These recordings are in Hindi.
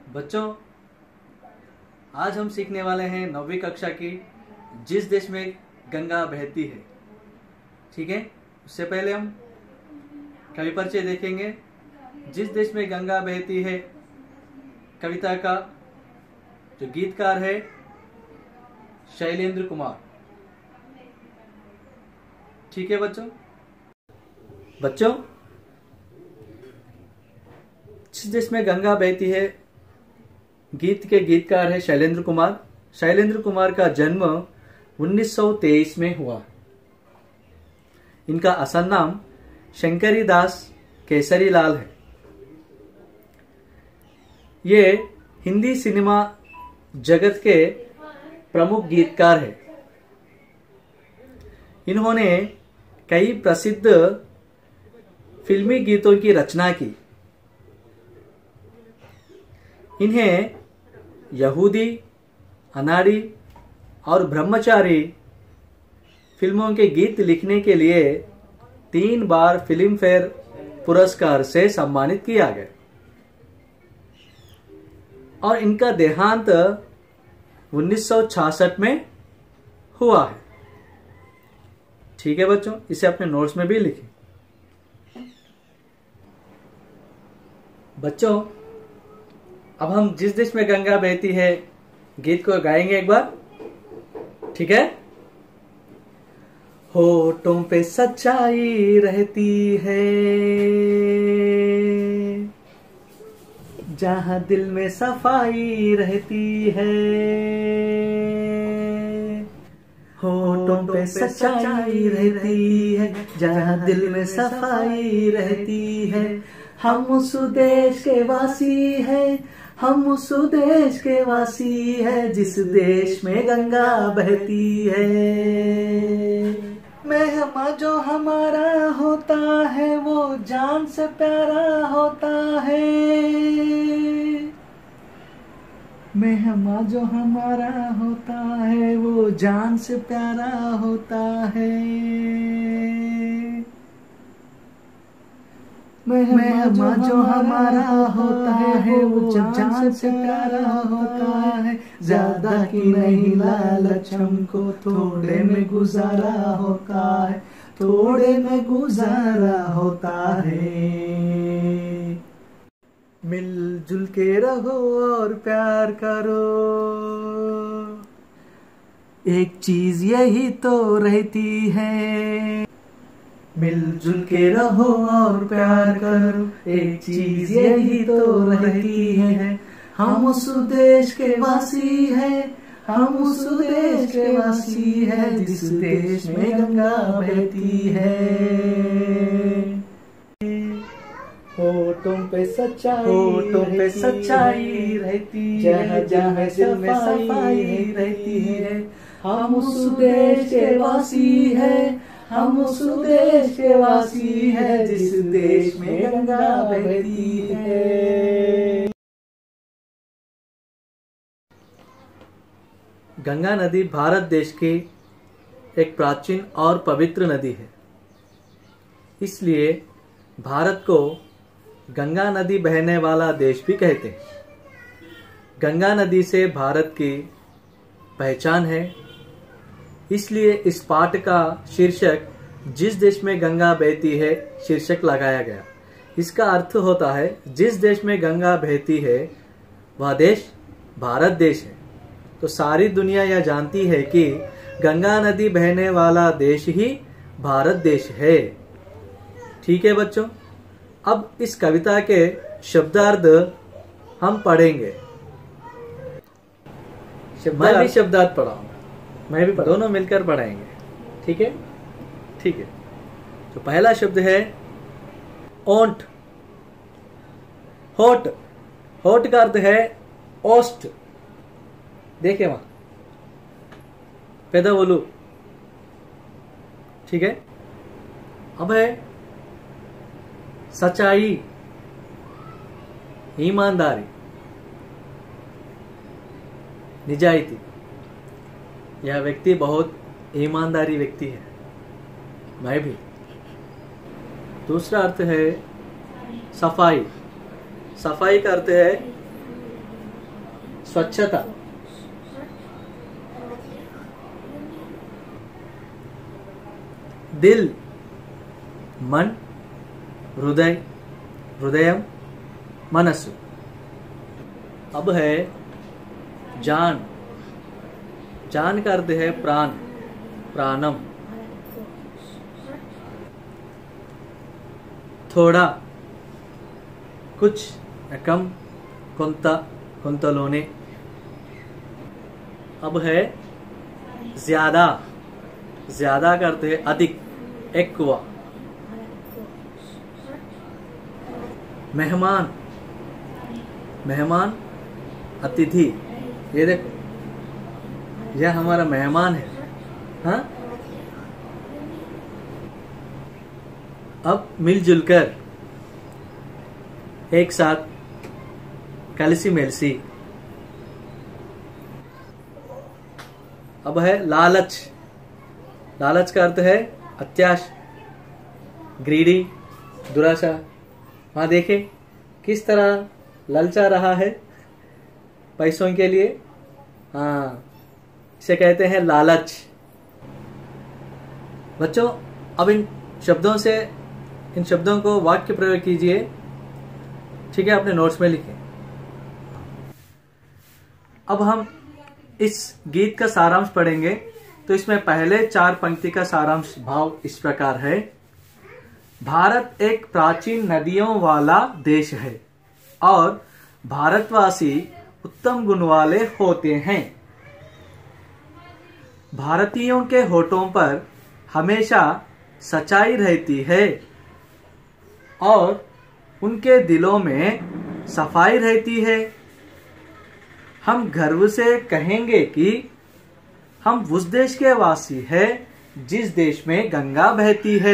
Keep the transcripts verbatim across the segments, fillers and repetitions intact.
बच्चों, आज हम सीखने वाले हैं नौवीं कक्षा की जिस देश में गंगा बहती है। ठीक है, उससे पहले हम कवि परिचय देखेंगे। जिस देश में गंगा बहती है कविता का जो गीतकार है शैलेंद्र कुमार। ठीक है बच्चों बच्चों जिस देश में गंगा बहती है गीत के गीतकार है शैलेंद्र कुमार। शैलेंद्र कुमार का जन्म उन्नीस सौ तेईस में हुआ। इनका असल नाम शंकरी दास केसरी लाल है। ये हिंदी सिनेमा जगत के प्रमुख गीतकार है। इन्होंने कई प्रसिद्ध फिल्मी गीतों की रचना की। इन्हें यहूदी, अनाड़ी और ब्रह्मचारी फिल्मों के गीत लिखने के लिए तीन बार फिल्म फेयर पुरस्कार से सम्मानित किया गया और इनका देहांत उन्नीस सौ छियासठ में हुआ है। ठीक है बच्चों, इसे अपने नोट्स में भी लिखें। बच्चों, अब हम जिस देश में गंगा बहती है गीत को गाएंगे एक बार। ठीक है। होठों पे सच्चाई रहती है जहां दिल में सफाई रहती है। होठों पे सच्चाई रहती है जहां दिल में सफाई रहती है। हम उस देश के वासी हैं, हम उस देश के वासी है जिस देश में गंगा बहती है। मेहमा जो हमारा होता है वो जान से प्यारा होता है। मेहमा जो हमारा होता है वो जान से प्यारा होता है। मेहमा जो हमारा होता है वो जान से प्यारा होता है। ज्यादा की नहीं लालच हमको थोड़े में गुजारा होता है, थोड़े में गुजारा होता है। मिलजुल के रहो और प्यार करो, एक चीज यही तो रहती है। मिलजुल के रहो और प्यार करो, एक चीज यही तो रहती है। हम उस देश के वासी हैं, हम उस देश के वासी है जिस देश में गंगा बहती है। होठों पे सच्चाई होठों पे सच्चाई रहती है जहाँ दिल में सफाई रहती है। हम उस देश के वासी है, हम उस देश के वासी है जिस देश में गंगा बहती है। गंगा नदी भारत देश की एक प्राचीन और पवित्र नदी है। इसलिए भारत को गंगा नदी बहने वाला देश भी कहते हैं। गंगा नदी से भारत की पहचान है। इसलिए इस पाठ का शीर्षक जिस देश में गंगा बहती है शीर्षक लगाया गया। इसका अर्थ होता है जिस देश में गंगा बहती है वह देश भारत देश है। तो सारी दुनिया यह जानती है कि गंगा नदी बहने वाला देश ही भारत देश है। ठीक है बच्चों, अब इस कविता के शब्दार्थ हम पढ़ेंगे। मैं भी शब्दार्थ पढ़ाऊंगा, मैं भी दोनों मिलकर पढ़ाएंगे। ठीक है ठीक है तो पहला शब्द है ओंठ। होठ होठ का अर्थ है ओस्ट। देखिए वहां पैदा बोलू। ठीक है। अब है सच्चाई, ईमानदारी, निजायती। यह व्यक्ति बहुत ईमानदारी व्यक्ति है, मैं भी। दूसरा अर्थ है सफाई। सफाई का अर्थ है స్వచ్ఛత. दिल मन हृदय हृदयम मनस्सु. अब है जान. जान का अर्थ है प्राण प्राणम. थोड़ा कुछ कम కొంత కొంతలోనే. अब है ज्यादा. ज्यादा का अर्थ है अधिक ఎక్కువ. मेहमान मेहमान अतिथि. ये देखो यह हमारा मेहमान है. हाँ, अब मिलजुल कर एक साथ కలిసి మెలిసి. अब है लालच. लालच का अर्थ है अत्याश ग्रीडी दुराशा. वहां देखे किस तरह ललचा रहा है पैसों के लिए. हाँ, इसे कहते हैं लालच. बच्चों अब इन शब्दों से इन शब्दों को वाक्य प्रयोग कीजिए. ठीक है, अपने नोट्स में लिखें. अब हम इस गीत का सारांश पढ़ेंगे. तो इसमें पहले चार पंक्ति का सारांश भाव इस प्रकार है. भारत एक प्राचीन नदियों वाला देश है और भारतवासी उत्तम गुण वाले होते हैं. भारतीयों के होठों पर हमेशा सच्चाई रहती है और उनके दिलों में सफाई रहती है. हम गर्व से कहेंगे कि हम उस देश के वासी हैं जिस देश में गंगा बहती है.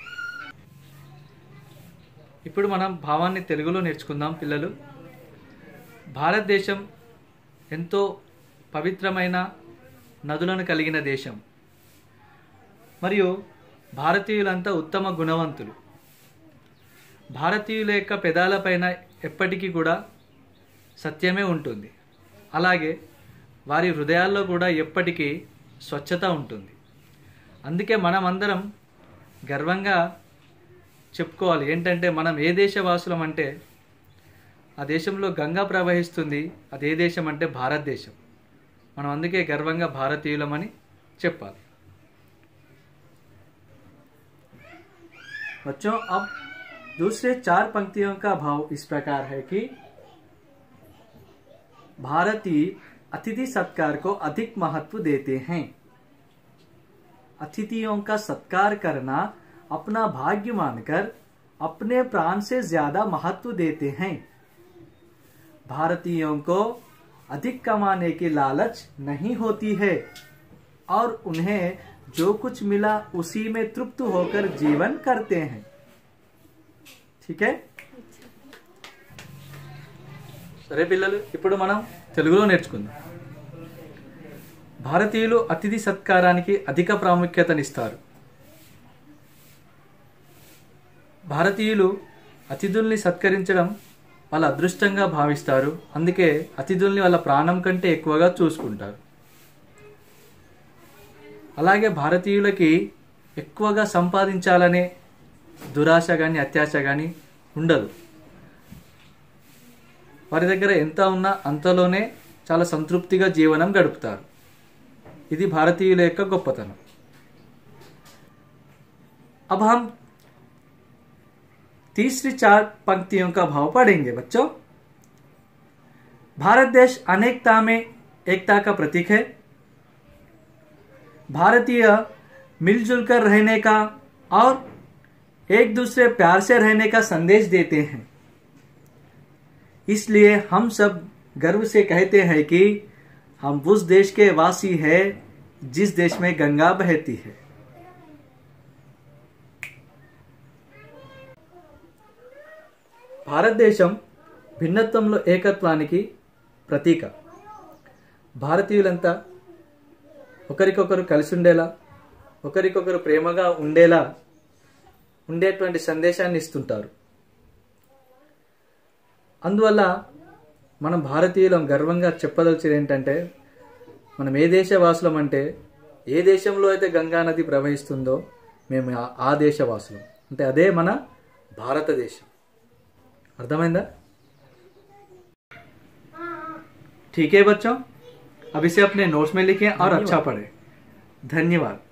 ఇప్పుడు మనం భావాన్ని తెలుగులో నేర్చుకుందాం పిల్లలు. భారతదేశం ఎంతో పవిత్రమైన నదులను కలిగిన దేశం మరియు భారతీయులంతా ఉత్తమ గుణవంతులు. భారతీయుల యొక్క పెదాలపైన ఎప్పటికీ కూడా సత్యమే ఉంటుంది. అలాగే వారి హృదయాల్లో కూడా ఎప్పటికీ స్వచ్ఛత ఉంటుంది. అందుకే మనం అందరం గర్వంగా చెప్పుకోవాలి. ఏంటంటే మనం ఏ దేశవాసులం అంటే ఆ దేశంలో గంగా ప్రవహిస్తుంది. అది ఏ దేశం అంటే భారతదేశం. మనం అందుకే గర్వంగా భారతీయులమని చెప్పాలి. बच्चों अब दूसरे चार पंक्तियों का भाव इस प्रकार है कि भारतीय अतिथि सत्कार को अधिक महत्व देते हैं. अतिथियों का सत्कार करना अपना भाग्य मानकर अपने प्राण से ज्यादा महत्व देते हैं. भारतीयों को अधिक कमाने की लालच नहीं होती है और उन्हें जो कुछ मिला उसी में तृप्त होकर जीवन करते हैं. ठीक है. సరే పిల్లలు, ఇప్పుడు మనం తెలుగులో నేర్చుకుందాం. భారతీయులు అతిథి సత్కారానికి అధిక ప్రాముఖ్యతనిస్తారు. భారతీయులు అతిథుల్ని సత్కరించడం వాళ్ళ అదృష్టంగా భావిస్తారు. అందుకే అతిథుల్ని వాళ్ళ ప్రాణం కంటే ఎక్కువగా చూసుకుంటారు. అలాగే భారతీయులకి ఎక్కువగా సంపాదించాలనే దురాశ కానీ అత్యాశ కానీ ఉండదు. వారి దగ్గర ఎంత ఉన్నా అంతలోనే చాలా సంతృప్తిగా జీవనం గడుపుతారు. ఇది భారతీయుల యొక్క గొప్పతనం. अब हम तीसरी चार पंक्तियों का भाव पढ़ेंगे. बच्चों, भारत देश अनेकता में एकता का प्रतीक है. भारतीय मिलजुल कर रहने का और एक दूसरे प्यार से रहने का संदेश देते हैं. इसलिए हम सब गर्व से कहते हैं कि हम उस देश के वासी हैं जिस देश में गंगा बहती है. భారతదేశం భిన్నత్వంలో ఏకత్వానికి ప్రతీక. భారతీయులంతా ఒకరికొకరు కలిసి ఉండేలా, ఒకరికొకరు ప్రేమగా ఉండేలా ఉండేటువంటి సందేశాన్ని ఇస్తుంటారు. అందువల్ల మనం భారతీయులం గర్వంగా చెప్పదలిచేది ఏంటంటే మనం ఏ దేశవాసులం అంటే ఏ దేశంలో అయితే గంగా నది ప్రవహిస్తుందో మేము ఆ దేశవాసులం, అంటే అదే మన భారతదేశం. అర్థమైందా? ठीक है बच्चों, अब इसे अपने नोट्स में लिखें और अच्छा पढ़ें. धन्यवाद.